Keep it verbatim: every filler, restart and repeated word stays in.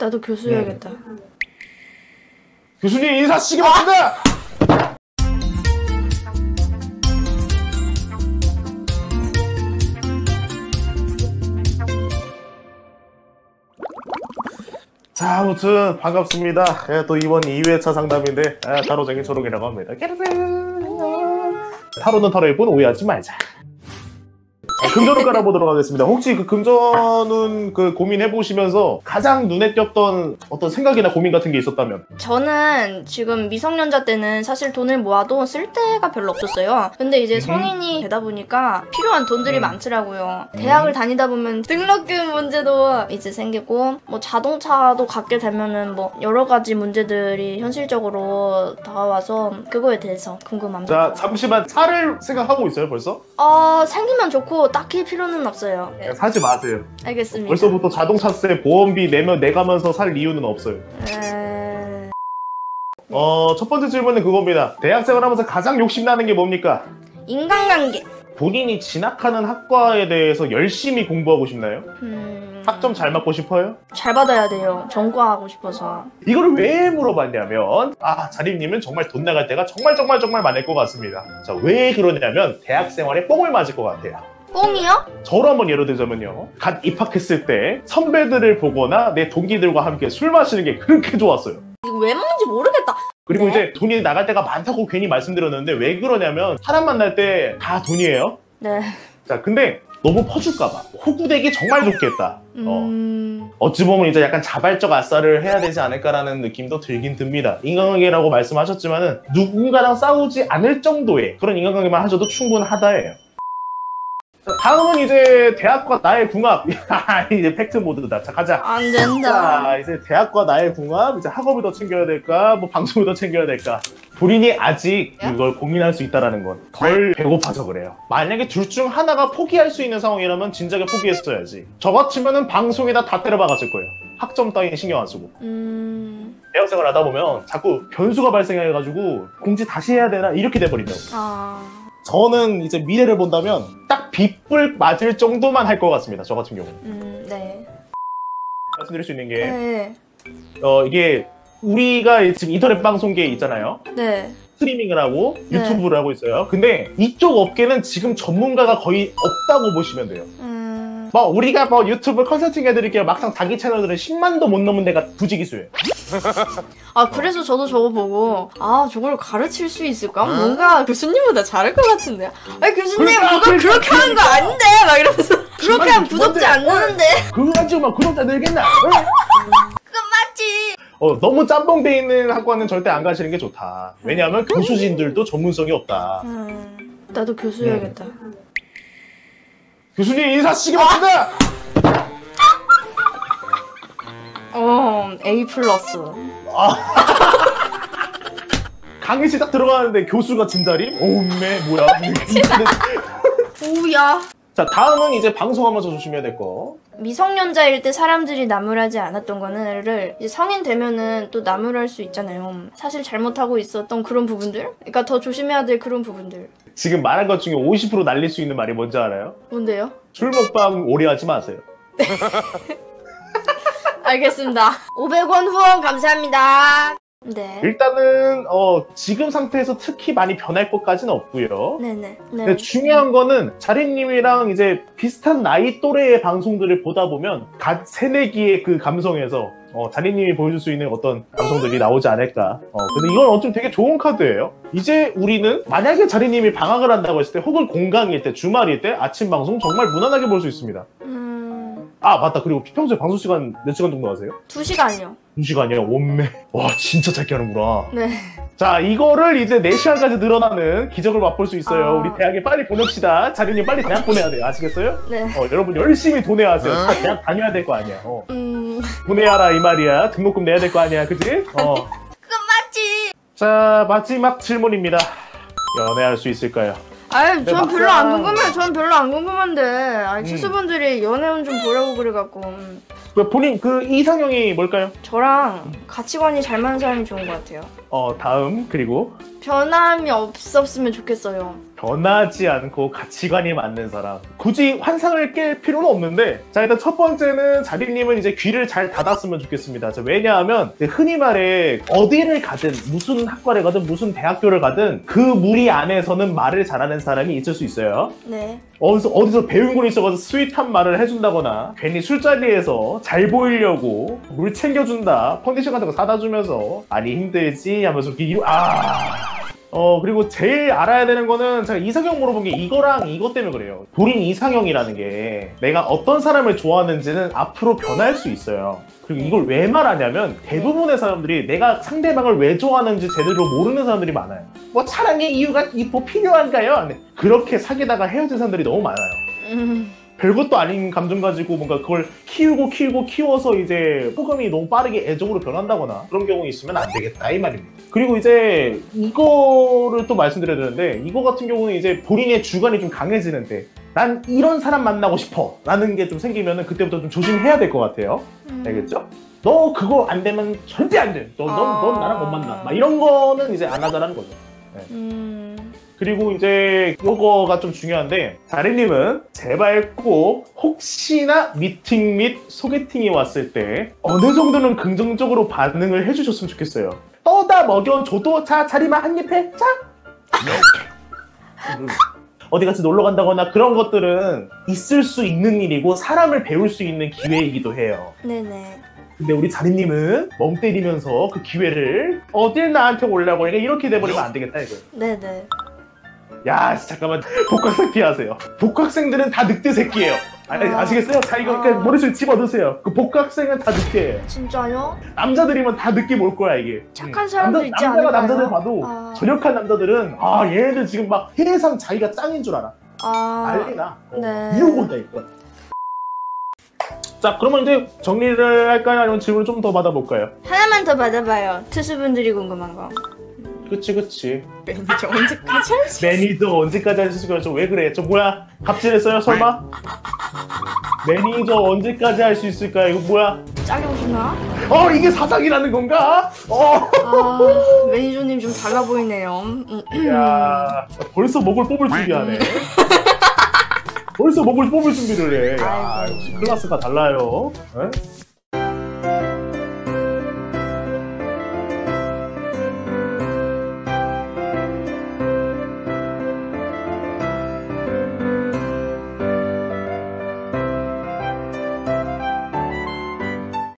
나도 교수해야겠다. 네. 교수님 인사시키기 바랍니다! 자, 아무튼 반갑습니다. 예, 또 이번 이 회차 상담인데 예, 타로쟁이 초록이라고 합니다. 타로는 타로일 뿐 오해하지 말자. 자, 금전을 깔아보도록 하겠습니다. 혹시 그 금전은 그 고민해보시면서 가장 눈에 띄었던 어떤 생각이나 고민 같은 게 있었다면? 저는 지금 미성년자 때는 사실 돈을 모아도 쓸 데가 별로 없었어요. 근데 이제 성인이 되다 보니까 필요한 돈들이 음. 많더라고요. 대학을 다니다 보면 등록금 문제도 이제 생기고 뭐 자동차도 갖게 되면은 뭐 여러 가지 문제들이 현실적으로 다가와서 그거에 대해서 궁금합니다. 자, 잠시만. 차를 생각하고 있어요, 벌써? 어, 생기면 좋고 딱히 필요는 없어요. 그냥 사지 마세요. 알겠습니다. 벌써부터 자동차세 보험비 내면 내가면서 살 이유는 없어요. 에... 어, 첫 번째 질문은 그겁니다. 대학생활 하면서 가장 욕심나는 게 뭡니까? 인간관계. 본인이 진학하는 학과에 대해서 열심히 공부하고 싶나요? 음... 학점 잘 맞고 싶어요? 잘 받아야 돼요. 전과하고 싶어서. 이거를 왜 물어봤냐면 아, 자림님은 정말 돈 나갈 때가 정말 정말 정말 많을 것 같습니다. 자, 왜 그러냐면 대학생활에 뽕을 맞을 것 같아요. 뽕이요? 저로 한번 예를 들자면요. 갓 입학했을 때 선배들을 보거나 내 동기들과 함께 술 마시는 게 그렇게 좋았어요. 이거 왜 먹는지 모르겠다. 그리고 네? 이제 돈이 나갈 때가 많다고 괜히 말씀드렸는데 왜 그러냐면 사람 만날 때 다 돈이에요. 네. 자, 근데 너무 퍼줄까봐 호구되기 정말 좋겠다. 음... 어. 어찌 보면 이제 약간 자발적 아싸를 해야 되지 않을까라는 느낌도 들긴 듭니다. 인간관계라고 말씀하셨지만은 누군가랑 싸우지 않을 정도의 그런 인간관계만 하셔도 충분하다예요. 자, 다음은 이제 대학과 나의 궁합. 이제 팩트 모드다. 자, 가자. 안 된다. 자, 이제 대학과 나의 궁합. 이제 학업을 더 챙겨야 될까? 뭐 방송을 더 챙겨야 될까? 본인이 아직 이걸 고민할 수 있다는 건 덜 배고파서 그래요. 만약에 둘 중 하나가 포기할 수 있는 상황이라면 진작에 포기했어야지. 저 같으면은 방송에다 다 때려박았을 거예요. 학점 따위는 신경 안 쓰고. 음... 대학생활 하다 보면 자꾸 변수가 발생해가지고 공지 다시 해야 되나? 이렇게 돼버린다고. 아... 저는 이제 미래를 본다면 딱 빗불 맞을 정도만 할 것 같습니다. 저 같은 경우는. 음... 네. 말씀드릴 수 있는 게 네. 어, 이게 우리가 지금 인터넷 방송계에 있잖아요. 네. 스트리밍을 하고 네. 유튜브를 하고 있어요. 근데 이쪽 업계는 지금 전문가가 거의 없다고 보시면 돼요. 음... 뭐 우리가 뭐 유튜브 컨설팅 해드릴게요. 막상 자기 채널들은 십만도 못 넘는 데가 부지기수예요. 아, 그래서 저도 저거 보고 아, 저걸 가르칠 수 있을까? 뭔가 교수님보다 잘할 것 같은데요? 아니, 교수님 그러니까, 그걸 그러니까, 그렇게 하는 거 아닌데! 막 이러면서 그렇게 하면 구독자 안 느는데 그거 가지고 막 구독자 늘겠나? 그건 맞지! 어, 너무 짬뽕돼 있는 학과는 절대 안 가시는 게 좋다. 왜냐하면 교수진들도 전문성이 없다. 음... 나도 교수해야겠다. 교수님 인사시키기 바랍니다! 어... A 플러스. 아. 강의실 딱 들어가는데 교수가 진자림? 오메 뭐야? 오야. 자, 다음은 이제 방송하면서 조심해야 될 거. 미성년자일 때 사람들이 나무라지 않았던 거는 이제 성인 되면은 또 나무랄 수 있잖아요. 사실 잘못하고 있었던 그런 부분들? 그러니까 더 조심해야 될 그런 부분들. 지금 말한 것 중에 오십 퍼센트 날릴 수 있는 말이 뭔지 알아요? 뭔데요? 술 먹방 오래 하지 마세요. 알겠습니다. 오백 원 후원 감사합니다. 네. 일단은 어, 지금 상태에서 특히 많이 변할 것까지는 없고요. 네네. 네. 근데 중요한 거는 자리님이랑 이제 비슷한 나이 또래의 방송들을 보다 보면 갓 새내기의 그 감성에서 어, 자리님이 보여줄 수 있는 어떤 감성들이 나오지 않을까. 어, 그래서 이건 어쩜 되게 좋은 카드예요. 이제 우리는 만약에 자리님이 방학을 한다고 했을 때 혹은 공강일 때, 주말일 때 아침 방송 정말 무난하게 볼 수 있습니다. 음... 아, 맞다. 그리고 평소에 방송 시간 몇 시간 정도 하세요? 두 시간이요. 두 시간이요? 원매. 와, 진짜 짧게 하는구나. 네. 자, 이거를 이제 네 시간까지 늘어나는 기적을 맛볼 수 있어요. 아... 우리 대학에 빨리 보냅시다. 자리님 빨리 대학 보내야 돼요. 아시겠어요? 네. 어, 여러분 열심히 보내야 하세요. 다 대학 다녀야 될 거 아니야. 어. 음... 보내야라 이 말이야. 등록금 내야 될 거 아니야. 그치? 어. 그건 맞지. 자, 마지막 질문입니다. 연애할 수 있을까요? 아유, 전 막상... 별로 안 궁금해요. 전 별로 안 궁금한데. 아니, 치수분들이 연애운 좀 보라고 그래갖고. 음. 본인 그 이상형이 뭘까요? 저랑 가치관이 잘 맞는 사람이 좋은 것 같아요. 어, 다음 그리고 변함이 없었으면 좋겠어요. 변하지 않고 가치관이 맞는 사람. 굳이 환상을 깰 필요는 없는데, 자, 일단 첫 번째는 자리님은 이제 귀를 잘 닫았으면 좋겠습니다. 자, 왜냐하면 흔히 말해 어디를 가든 무슨 학과를 가든 무슨 대학교를 가든 그 무리 안에서는 말을 잘하는 사람이 있을 수 있어요. 네. 어디서, 어디서 배운 걸 있어가지고 스윗한 말을 해준다거나 괜히 술자리에서 잘 보이려고 물 챙겨준다, 컨디션 같은 거 사다 주면서 많이 힘들지 하면서 이렇게 아... 어 그리고 제일 알아야 되는 거는 제가 이상형 물어본 게 이거랑 이것 때문에 그래요. 본인 이상형이라는 게 내가 어떤 사람을 좋아하는지는 앞으로 변할 수 있어요. 그리고 이걸 왜 말하냐면 대부분의 사람들이 내가 상대방을 왜 좋아하는지 제대로 모르는 사람들이 많아요. 뭐 사랑의 이유가 뭐 필요한가요? 그렇게 사귀다가 헤어진 사람들이 너무 많아요. 음. 별것도 아닌 감정 가지고 뭔가 그걸 키우고 키우고 키워서 이제 호감이 너무 빠르게 애정으로 변한다거나 그런 경우 있으면 안 되겠다 이 말입니다. 그리고 이제 이거를 또 말씀드려야 되는데, 이거 같은 경우는 이제 본인의 주관이 좀 강해지는데 난 이런 사람 만나고 싶어 라는 게 좀 생기면은 그때부터 좀 조심해야 될 것 같아요. 음. 알겠죠? 너 그거 안 되면 절대 안 돼. 너, 넌, 아... 넌 나랑 못 만나. 막 이런 거는 이제 안 하자라는 거죠. 네. 음... 그리고 이제 요거가 좀 중요한데, 자리님은 제발 꼭 혹시나 미팅 및 소개팅이 왔을 때 어느 정도는 긍정적으로 반응을 해주셨으면 좋겠어요. 떠다 먹여줘도 자 자리만 한입 해? 자? 어디 같이 놀러 간다거나 그런 것들은 있을 수 있는 일이고 사람을 배울 수 있는 기회이기도 해요. 네네. 근데 우리 자리님은 멍 때리면서 그 기회를 어딜 나한테 오려고 이렇게 돼버리면 안 되겠다 이거. 네네. 야 잠깐만, 복학생 피하세요. 복학생들은 다 늑대 새끼예요. 아, 아, 아시겠어요? 자 이거 아. 그러니까 머릿속에 집어넣으세요. 그 복학생은 다 늑대예요. 진짜요? 남자들이면 다 느낌 올 거야 이게. 착한 사람도 남자, 있지 남자가 않을까요? 남자들 봐도 아. 저력한 남자들은 아 얘네들 지금 막 세상 자기가 짱인 줄 알아. 아... 난리나. 네. 이러고 온다 이거. 자 그러면 이제 정리를 할까요? 아니면 질문을 좀 더 받아볼까요? 하나만 더 받아봐요. 투수분들이 궁금한 거. 그치 그치. 매니저 언제까지 할 수 있어? 매니저 언제까지 할 수 있을까요? 저 왜 그래? 저 뭐야? 갑질했어요 설마? 매니저 언제까지 할 수 있을까요? 이거 뭐야? 짜려주나? 어 이게 사장이라는 건가? 어. 아 매니저님 좀 달라 보이네요. 음. 야 벌써 목을 뽑을 준비하네. 벌써 목을 뽑을 준비를 해. 야 아이고. 역시 클래스가 달라요. 에?